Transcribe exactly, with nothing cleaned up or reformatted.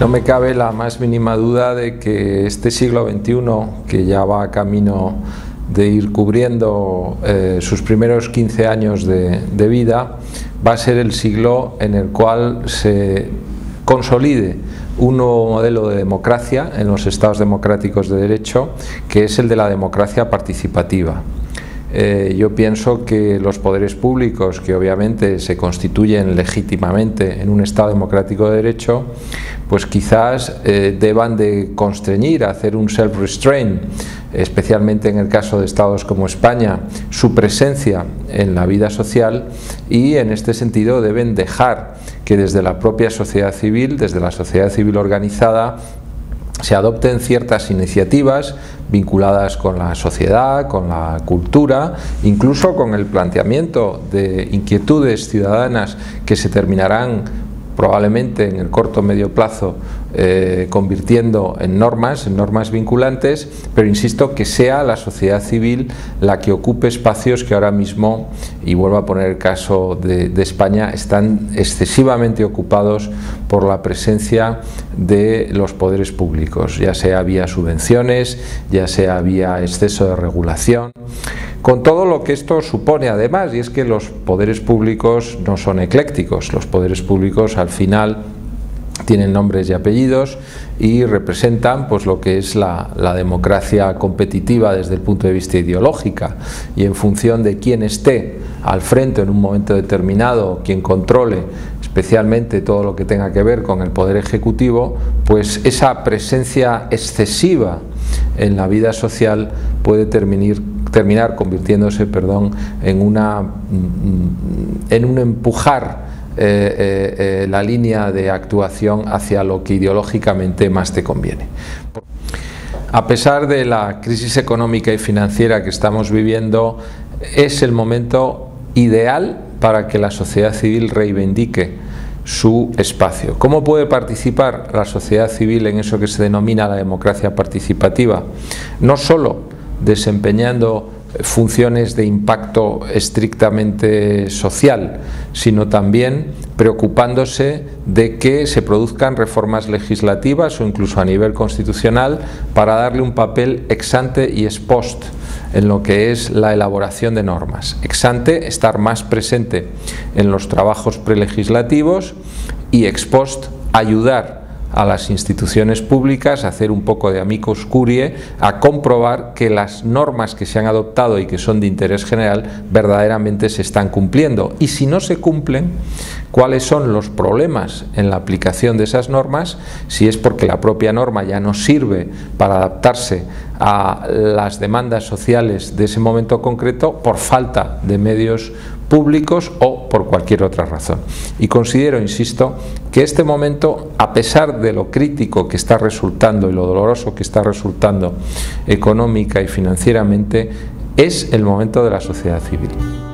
No me cabe la más mínima duda de que este siglo veintiuno, que ya va camino de ir cubriendo eh, sus primeros quince años de, de vida, va a ser el siglo en el cual se consolide un nuevo modelo de democracia en los estados democráticos de derecho, que es el de la democracia participativa. Eh, yo pienso que los poderes públicos, que obviamente se constituyen legítimamente en un Estado democrático de derecho, pues quizás eh, deban de constreñir a hacer un self-restraint, especialmente en el caso de Estados como España, su presencia en la vida social, y en este sentido deben dejar que desde la propia sociedad civil, desde la sociedad civil organizada, se adopten ciertas iniciativas vinculadas con la sociedad, con la cultura, incluso con el planteamiento de inquietudes ciudadanas que se terminarán probablemente en el corto o medio plazo eh, convirtiendo en normas, en normas vinculantes, pero insisto que sea la sociedad civil la que ocupe espacios que ahora mismo, y vuelvo a poner el caso de, de España, están excesivamente ocupados por la presencia de los poderes públicos, ya sea vía subvenciones, ya sea vía exceso de regulación, con todo lo que esto supone además, y es que los poderes públicos no son eclécticos, los poderes públicos al final tienen nombres y apellidos y representan pues lo que es la, la democracia competitiva desde el punto de vista ideológica, y en función de quién esté al frente en un momento determinado, quien controle especialmente todo lo que tenga que ver con el poder ejecutivo, pues esa presencia excesiva en la vida social puede terminar terminar convirtiéndose, perdón, en una en un empujar eh, eh, eh, la línea de actuación hacia lo que ideológicamente más te conviene. A pesar de la crisis económica y financiera que estamos viviendo, es el momento ideal para que la sociedad civil reivindique su espacio. ¿Cómo puede participar la sociedad civil en eso que se denomina la democracia participativa? No solo desempeñando funciones de impacto estrictamente social, sino también preocupándose de que se produzcan reformas legislativas o incluso a nivel constitucional para darle un papel ex ante y ex post en lo que es la elaboración de normas. Ex ante, estar más presente en los trabajos prelegislativos, y ex post, ayudar a las instituciones públicas a hacer un poco de amicus curiae, a comprobar que las normas que se han adoptado y que son de interés general verdaderamente se están cumpliendo, y si no se cumplen, cuáles son los problemas en la aplicación de esas normas, si es porque la propia norma ya no sirve para adaptarse a las demandas sociales de ese momento concreto por falta de medios públicos o por cualquier otra razón. Y considero, insisto, que este momento, a pesar de lo crítico que está resultando y lo doloroso que está resultando económica y financieramente, es el momento de la sociedad civil.